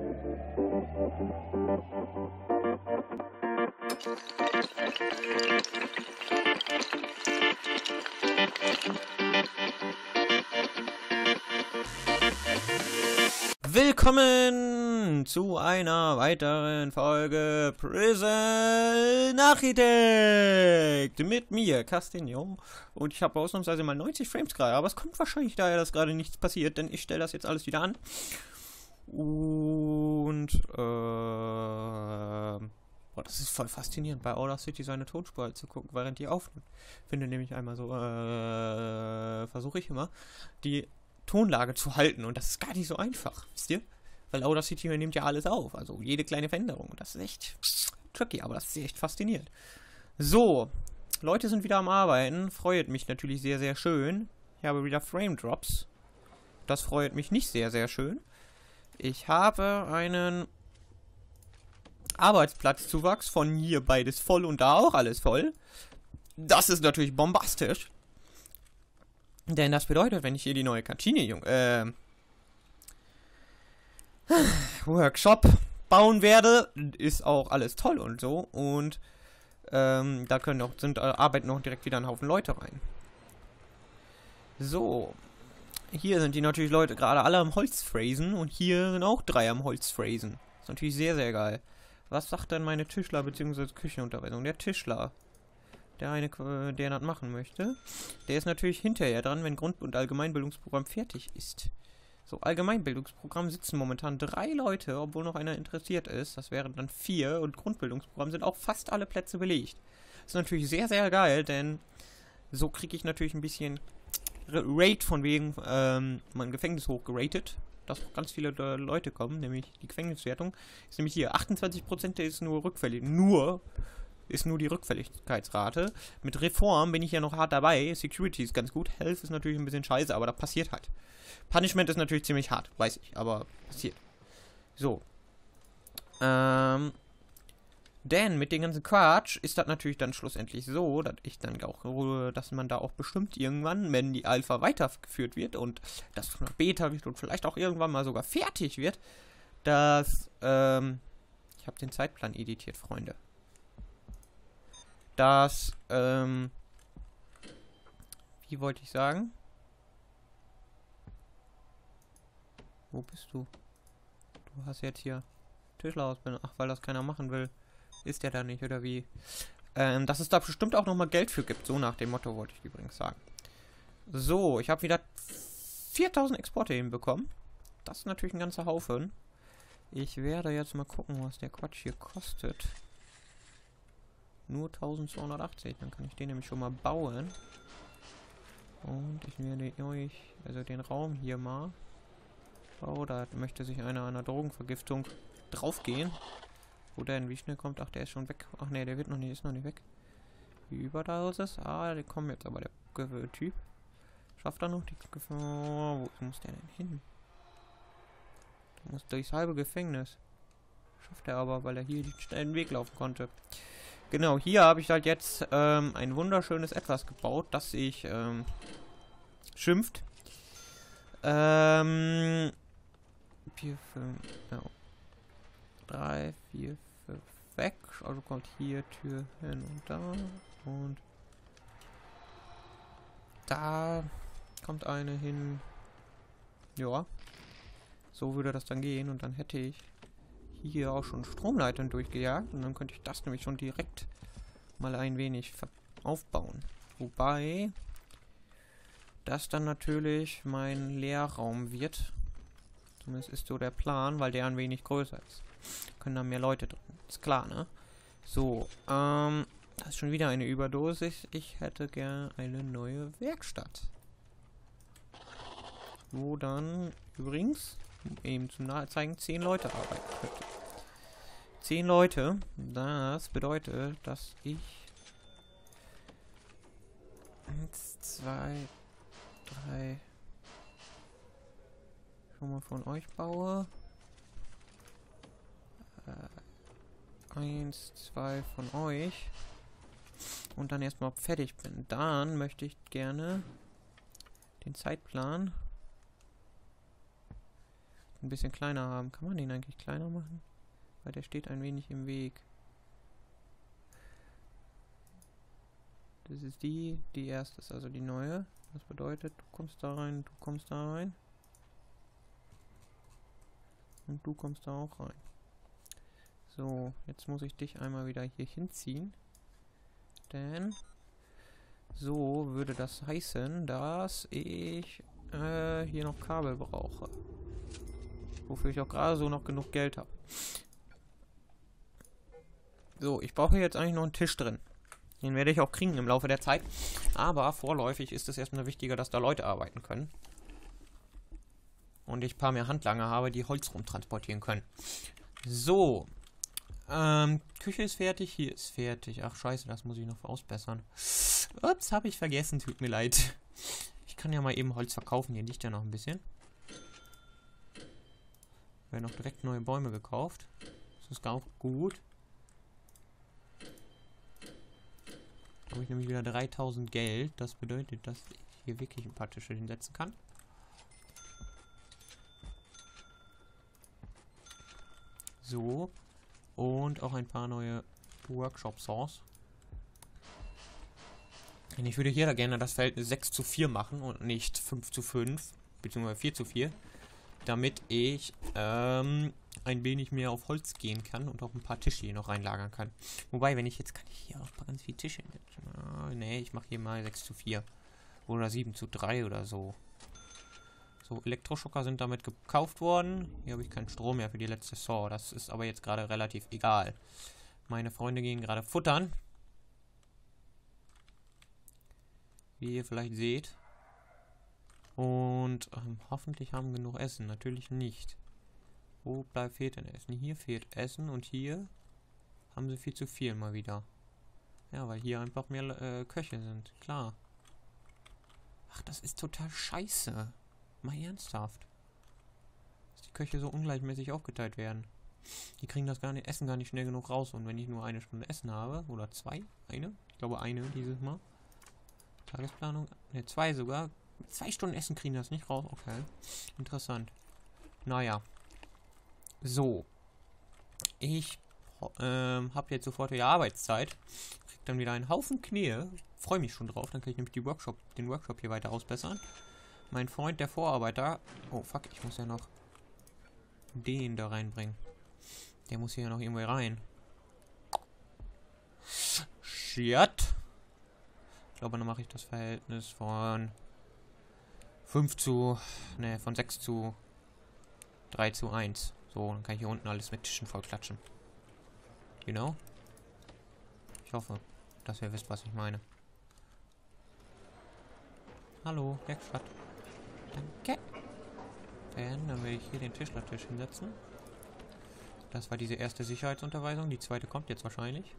Willkommen zu einer weiteren Folge Prison Architect mit mir, Castinio. Und ich habe ausnahmsweise mal 90 Frames gerade, aber es kommt wahrscheinlich daher, dass gerade nichts passiert, denn ich stelle das jetzt alles wieder an. Und, boah, das ist voll faszinierend, bei Audacity seine Tonspur zu gucken, während die aufnimmt. Finde nämlich einmal so, versuche ich immer, die Tonlage zu halten, und das ist gar nicht so einfach, wisst ihr? Weil Audacity nimmt ja alles auf, also jede kleine Veränderung. Das ist echt tricky, aber das ist echt faszinierend. So, Leute sind wieder am Arbeiten, freut mich natürlich sehr, sehr schön. Ich habe wieder Frame Drops. Das freut mich nicht sehr, sehr schön. Ich habe einen Arbeitsplatzzuwachs von hier beides voll und da auch alles voll. Das ist natürlich bombastisch. Denn das bedeutet, wenn ich hier die neue Kantine, Workshop bauen werde, ist auch alles toll und so. Und da können auch, arbeiten auch direkt wieder ein Haufen Leute rein. So. Hier sind die natürlich Leute gerade alle am Holzfräsen und hier sind auch 3 am Holzfräsen. Ist natürlich sehr, sehr geil. Was sagt denn meine Tischler bzw. Küchenunterweisung? Der Tischler, der das machen möchte, der ist natürlich hinterher dran, wenn Grund- und Allgemeinbildungsprogramm fertig ist. So, Allgemeinbildungsprogramm sitzen momentan 3 Leute, obwohl noch einer interessiert ist. Das wären dann 4 und Grundbildungsprogramm sind auch fast alle Plätze belegt. Das ist natürlich sehr, sehr geil, denn so kriege ich natürlich ein bisschen Rate von wegen mein Gefängnis hochgeratet, dass ganz viele Leute kommen, nämlich die Gefängniswertung ist nämlich hier 28%, der ist nur rückfällig, ist nur die Rückfälligkeitsrate. Mit Reform bin ich ja noch hart dabei. Security ist ganz gut. Health ist natürlich ein bisschen scheiße, aber das passiert halt. Punishment ist natürlich ziemlich hart, weiß ich, aber passiert. So. Denn mit dem ganzen Quatsch ist das natürlich dann schlussendlich so, dass ich dann auch, dass man da auch bestimmt irgendwann, wenn die Alpha weitergeführt wird und das noch Beta wird und vielleicht auch irgendwann mal sogar fertig wird, dass, ich habe den Zeitplan editiert, Freunde. Dass, wie wollte ich sagen? Wo bist du? Du hast jetzt hier Tischlerausbildung. Ach, weil das keiner machen will. Ist der da nicht, oder wie? Dass es da bestimmt auch nochmal Geld für gibt. So nach dem Motto wollte ich übrigens sagen. So, ich habe wieder 4000 Exporte hinbekommen. Das ist natürlich ein ganzer Haufen. Ich werde jetzt mal gucken, was der Quatsch hier kostet. Nur 1280, dann kann ich den nämlich schon mal bauen. Und ich werde euch, also den Raum hier mal. Oh, da möchte sich einer an einer Drogenvergiftung draufgehen. Wo denn? Wie schnell kommt? Ach, der ist schon weg. Ach ne, der wird noch nicht, ist noch nicht weg. Wie Überdosis? Ah, der kommt jetzt aber, der Typ. Schafft er noch die Wo muss der denn hin? Der muss durchs halbe Gefängnis. Schafft er aber, weil er hier den schnellen Weg laufen konnte. Genau, hier habe ich halt jetzt ein wunderschönes Etwas gebaut, das sich schimpft. 4, 5, ja. 3, 4, 5 weg. Also kommt hier Tür hin und da. Und da kommt eine hin. Ja. So würde das dann gehen. Und dann hätte ich hier auch schon Stromleitern durchgejagt. Und dann könnte ich das nämlich schon direkt mal ein wenig aufbauen. Wobei das dann natürlich mein Lehrraum wird. Zumindest ist so der Plan, weil der ein wenig größer ist. Können da mehr Leute drin. Ist klar, ne? So, das ist schon wieder eine Überdosis. Ich hätte gern eine neue Werkstatt. Wo dann übrigens, eben zum Zeigen, 10 Leute arbeiten könnten. 10 Leute. Das bedeutet, dass ich 1, 2, 3 schon mal von euch baue. 1, 2 von euch. Und dann erstmal fertig bin. Dann möchte ich gerne den Zeitplan ein bisschen kleiner haben. Kann man den eigentlich kleiner machen? Weil der steht ein wenig im Weg. Das ist die erste ist also die neue. Das bedeutet, du kommst da rein, du kommst da rein. Und du kommst da auch rein. So, jetzt muss ich dich einmal wieder hier hinziehen. Denn so würde das heißen, dass ich hier noch Kabel brauche. Wofür ich auch gerade so noch genug Geld habe. So, ich brauche jetzt eigentlich noch einen Tisch drin. Den werde ich auch kriegen im Laufe der Zeit. Aber vorläufig ist es erstmal wichtiger, dass da Leute arbeiten können. Und ich ein paar mehr Handlanger habe, die Holz rumtransportieren können. So. Küche ist fertig, hier ist fertig. Ach scheiße, das muss ich noch ausbessern. Ups, habe ich vergessen, tut mir leid. Ich kann ja mal eben Holz verkaufen, hier liegt ja noch ein bisschen. Werden noch direkt neue Bäume gekauft. Das ist auch gut. Da habe ich nämlich wieder 3000 Geld. Das bedeutet, dass ich hier wirklich ein paar Tische hinsetzen kann. So. Und auch ein paar neue Workshop-Saws. Und ich würde hier da gerne das Verhältnis 6:4 machen und nicht 5:5, beziehungsweise 4:4. Damit ich ein wenig mehr auf Holz gehen kann und auch ein paar Tische hier noch reinlagern kann. Wobei, wenn ich jetzt kann ich hier auch ganz viele Tische hinsetzen. Nee, ich mache hier mal 6:4 oder 7:3 oder so. So, Elektroschocker sind damit gekauft worden. Hier habe ich keinen Strom mehr für die letzte Saw. Das ist aber jetzt gerade relativ egal. Meine Freunde gehen gerade futtern. Wie ihr vielleicht seht. Und hoffentlich haben wir genug Essen. Natürlich nicht. Wo fehlt denn Essen? Hier fehlt Essen und hier haben sie viel zu viel mal wieder. Ja, weil hier einfach mehr Köche sind. Klar. Ach, das ist total scheiße. Mal ernsthaft. Dass die Köche so ungleichmäßig aufgeteilt werden. Die kriegen das Essen gar nicht schnell genug raus. Und wenn ich nur eine Stunde Essen habe, oder zwei, ich glaube eine dieses Mal. Tagesplanung, ne, 2 sogar. 2 Stunden Essen kriegen das nicht raus. Okay. Interessant. Naja. So. Ich habe jetzt sofort wieder Arbeitszeit. Krieg dann wieder einen Haufen Knie. Freue mich schon drauf. Dann kann ich nämlich den Workshop hier weiter ausbessern. Mein Freund, der Vorarbeiter. Oh, fuck. Ich muss ja noch den da reinbringen. Der muss hier noch irgendwo rein. Shit. Ich glaube, dann mache ich das Verhältnis von 6:3:1. So, dann kann ich hier unten alles mit Tischen voll klatschen. You know? Ich hoffe, dass ihr wisst, was ich meine. Hallo, Werkstatt. Danke. Dann will ich hier den Tischlertisch hinsetzen. Das war diese erste Sicherheitsunterweisung. Die zweite kommt jetzt wahrscheinlich.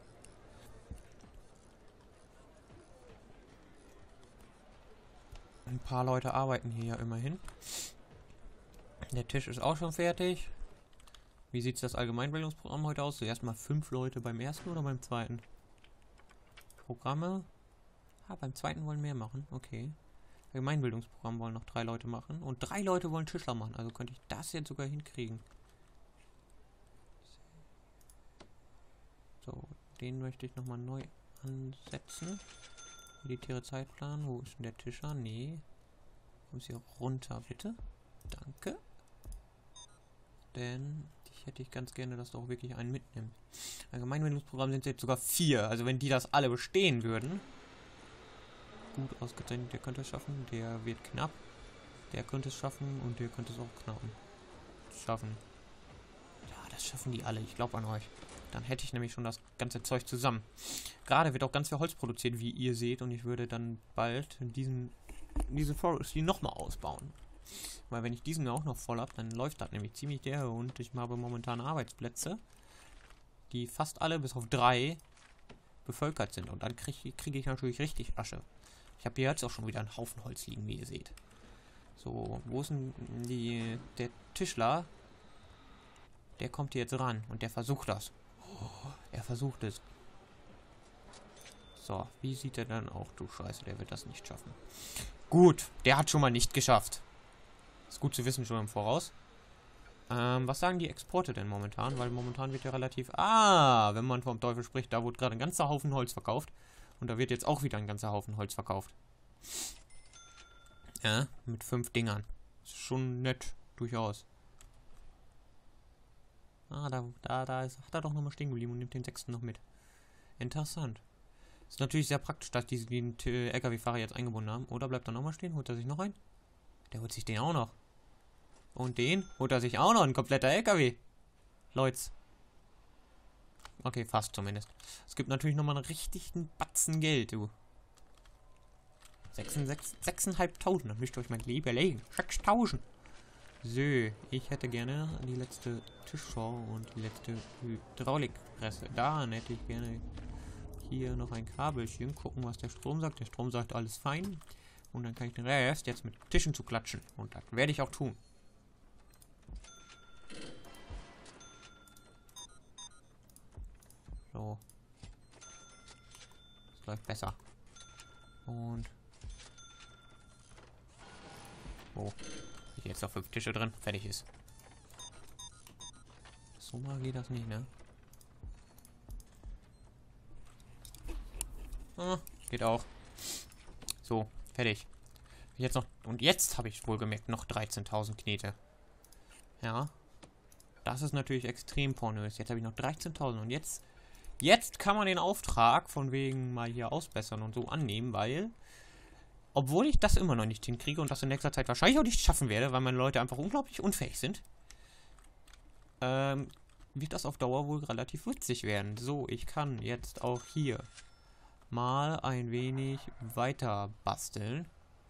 Ein paar Leute arbeiten hier ja immerhin. Der Tisch ist auch schon fertig. Wie sieht das Allgemeinbildungsprogramm heute aus? Zuerst mal 5 Leute beim ersten oder beim zweiten? Programme. Ah, beim zweiten wollen mehr machen. Okay. Allgemeinbildungsprogramm wollen noch 3 Leute machen. Und 3 Leute wollen Tischler machen. Also könnte ich das jetzt sogar hinkriegen. So, den möchte ich nochmal neu ansetzen. Editiere Zeitplan. Wo ist denn der Tischer? Nee. Kommst hier runter, bitte. Danke. Denn ich hätte ganz gerne, dass du auch wirklich einen mitnimmst. Allgemeinbildungsprogramm sind jetzt sogar 4. Also wenn die das alle bestehen würden. Gut ausgezeichnet, der könnte es schaffen. Der wird knapp. Der könnte es schaffen und der könnte es auch knappen. Schaffen. Ja, das schaffen die alle. Ich glaube an euch. Dann hätte ich nämlich schon das ganze Zeug zusammen. Gerade wird auch ganz viel Holz produziert, wie ihr seht. Und ich würde dann bald diese Forestry nochmal ausbauen. Weil wenn ich diesen auch noch voll habe, dann läuft das nämlich ziemlich der. Und ich habe momentan Arbeitsplätze, die fast alle bis auf 3 bevölkert sind. Und dann kriege ich natürlich richtig Asche. Ich habe hier jetzt auch schon wieder einen Haufen Holz liegen, wie ihr seht. So, wo ist denn der Tischler? Der kommt hier jetzt ran und der versucht das. Oh, er versucht es. So, wie sieht er dann auch? Du Scheiße, der wird das nicht schaffen. Gut, der hat schon mal nicht geschafft. Ist gut zu wissen schon im Voraus. Was sagen die Exporte denn momentan? Weil momentan wird ja relativ... Ah, wenn man vom Teufel spricht, da wurde gerade ein ganzer Haufen Holz verkauft. Und da wird jetzt auch wieder ein ganzer Haufen Holz verkauft. Ja, mit 5 Dingern. Ist schon nett, durchaus. Ah, da ist er doch nochmal stehen geblieben und nimmt den 6. noch mit. Interessant. Ist natürlich sehr praktisch, dass die den LKW-Fahrer jetzt eingebunden haben. Oder bleibt er nochmal stehen? Holt er sich noch einen? Der holt sich den auch noch. Und den holt er sich auch noch. Ein kompletter LKW. Leute. Okay, fast zumindest. Es gibt natürlich nochmal einen richtigen Batzen Geld, du. 6.500. Dann müsst ihr euch mal lieber legen. 6.000. So, ich hätte gerne die letzte Tischschau und die letzte Hydraulikpresse. Da hätte ich gerne hier noch ein Kabelchen. Gucken, was der Strom sagt. Der Strom sagt alles fein. Und dann kann ich den Rest jetzt mit Tischen zu klatschen. Und das werde ich auch tun. So. Das läuft besser. Und... Oh. Jetzt noch 5 Tische drin. Fertig ist. So mal geht das nicht, ne? Ah, geht auch. So, fertig. Jetzt noch... Und jetzt habe ich wohlgemerkt noch 13.000 Knete. Ja. Das ist natürlich extrem pornös. Jetzt habe ich noch 13.000 und jetzt... Jetzt kann man den Auftrag von wegen mal hier ausbessern und so annehmen, weil... Obwohl ich das immer noch nicht hinkriege und das in nächster Zeit wahrscheinlich auch nicht schaffen werde, weil meine Leute einfach unglaublich unfähig sind, wird das auf Dauer wohl relativ witzig werden. So, ich kann jetzt auch hier mal ein wenig weiter basteln.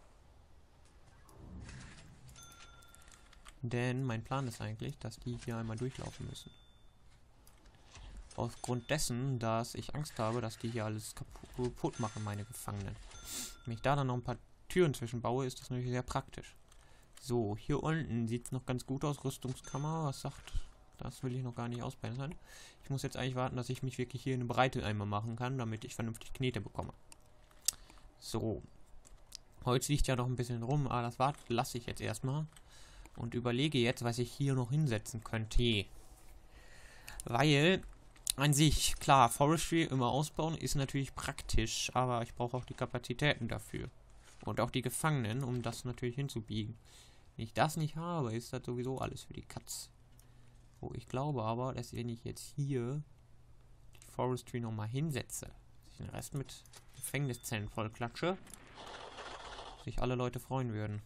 Denn mein Plan ist eigentlich, dass die hier einmal durchlaufen müssen. Aufgrund dessen, dass ich Angst habe, dass die hier alles kaputt machen, meine Gefangenen. Wenn ich da dann noch ein paar Türen zwischenbaue, ist das natürlich sehr praktisch. So, hier unten sieht es noch ganz gut aus. Rüstungskammer, was sagt... Das will ich noch gar nicht ausbessern. Ich muss jetzt eigentlich warten, dass ich mich wirklich hier in eine Breite einmal machen kann, damit ich vernünftig Knete bekomme. So. Holz liegt ja noch ein bisschen rum, aber das lasse ich jetzt erstmal. Und überlege jetzt, was ich hier noch hinsetzen könnte. Weil... An sich, klar, Forestry immer ausbauen ist natürlich praktisch, aber ich brauche auch die Kapazitäten dafür. Und auch die Gefangenen, um das natürlich hinzubiegen. Wenn ich das nicht habe, ist das sowieso alles für die Katz. So, ich glaube aber, dass wenn ich jetzt hier die Forestry nochmal hinsetze, dass ich den Rest mit Gefängniszellen voll klatsche, sich alle Leute freuen würden.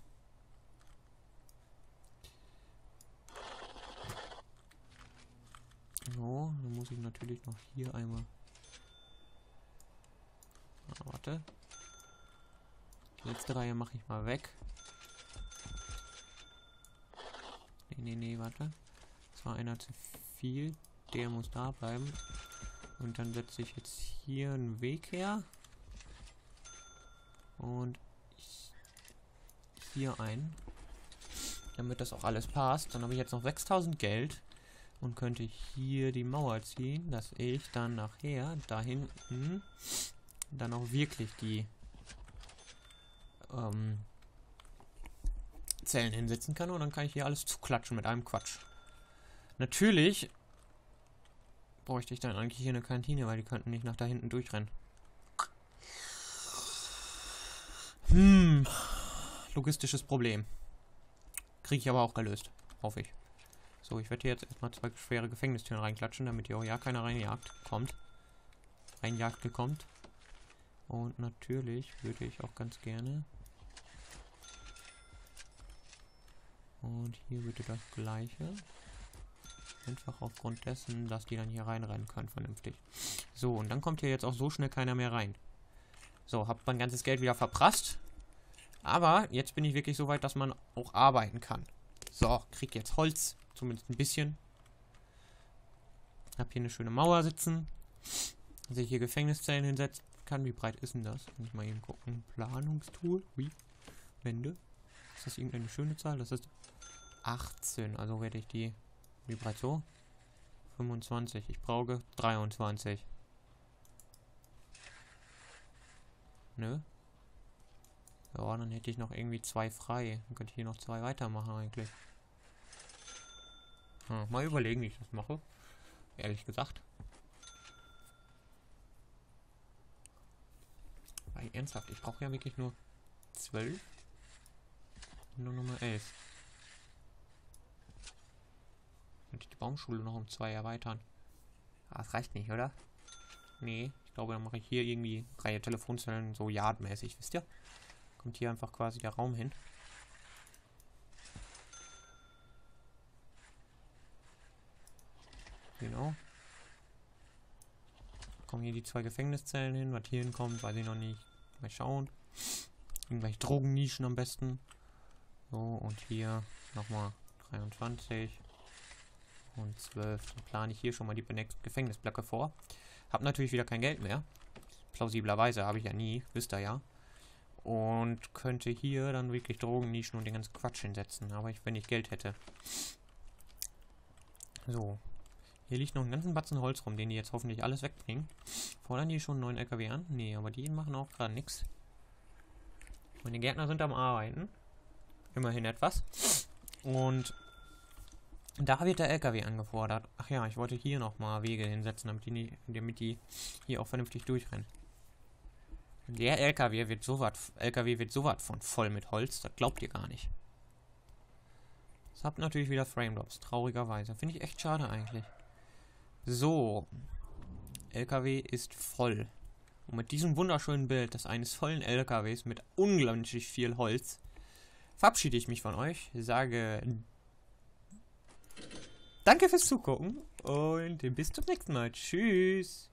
So, dann muss ich natürlich noch hier einmal... Ah, warte. Die letzte Reihe mache ich mal weg. Nee, warte. Das war einer zu viel. Der muss da bleiben. Und dann setze ich jetzt hier einen Weg her. Und hier ein. Damit das auch alles passt. Dann habe ich jetzt noch 6.000 Geld. Und könnte hier die Mauer ziehen, dass ich dann nachher da hinten dann auch wirklich die Zellen hinsetzen kann. Und dann kann ich hier alles zuklatschen mit einem Quatsch. Natürlich bräuchte ich dann eigentlich hier eine Kantine, weil die könnten nicht nach da hinten durchrennen. Logistisches Problem. Kriege ich aber auch gelöst. Hoffe ich. So, ich werde hier jetzt erstmal 2 schwere Gefängnistüren reinklatschen, damit hier auch ja keiner reinjagt kommt. Und natürlich würde ich auch ganz gerne. Und hier bitte das gleiche. Einfach aufgrund dessen, dass die dann hier reinrennen können, vernünftig. So, und dann kommt hier jetzt auch so schnell keiner mehr rein. So, hab mein ganzes Geld wieder verprasst. Aber jetzt bin ich wirklich so weit, dass man auch arbeiten kann. So, krieg jetzt Holz. Zumindest ein bisschen. Hab hier eine schöne Mauer sitzen. Dass ich hier Gefängniszellen hinsetzen kann. Wie breit ist denn das? Kann ich mal eben gucken. Planungstool. Wie? Wände. Ist das irgendeine schöne Zahl? Das ist 18. Also werde ich die... Wie breit so? 25. Ich brauche 23. Nö. Ja, dann hätte ich noch irgendwie 2 frei. Dann könnte ich hier noch 2 weitermachen eigentlich. Mal überlegen, wie ich das mache. Ehrlich gesagt. Weil ernsthaft, ich brauche ja wirklich nur 12. Nur Nummer 11. Und die Baumschule noch um 2 erweitern. Ah, das reicht nicht, oder? Nee, ich glaube, dann mache ich hier irgendwie Reihe Telefonzellen so yardmäßig, wisst ihr? Kommt hier einfach quasi der Raum hin. Genau. Kommen hier die 2 Gefängniszellen hin. Was hier hinkommt, weiß ich noch nicht. Mal schauen. Irgendwelche Drogennischen am besten. So, und hier nochmal 23 und 12. Dann plane ich hier schon mal die Gefängnisblöcke vor. Hab natürlich wieder kein Geld mehr. Plausiblerweise habe ich ja nie, wisst ihr ja. Und könnte hier dann wirklich Drogennischen und den ganzen Quatsch hinsetzen. Aber wenn ich Geld hätte. So. Hier liegt noch einen ganzen Batzen Holz rum, den die jetzt hoffentlich alles wegbringen. Fordern die schon einen neuen LKW an? Nee, aber die machen auch gerade nichts. Meine Gärtner sind am Arbeiten. Immerhin etwas. Und da wird der LKW angefordert. Ach ja, ich wollte hier nochmal Wege hinsetzen, damit die hier auch vernünftig durchrennen. Der LKW wird sowas von voll mit Holz, das glaubt ihr gar nicht. Das habt natürlich wieder Frame Drops, traurigerweise. Finde ich echt schade eigentlich. So. LKW ist voll. Und mit diesem wunderschönen Bild des eines vollen LKWs mit unglaublich viel Holz verabschiede ich mich von euch. Sage danke fürs Zugucken und bis zum nächsten Mal. Tschüss.